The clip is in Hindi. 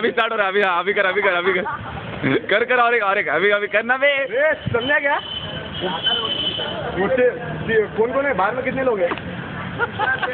अभी स्टार्ट हो रहा है, अभी कर कर और एक अभी करना बे। समझा क्या? मुझसे कौन कौन है बाहर में, कितने लोग हैं?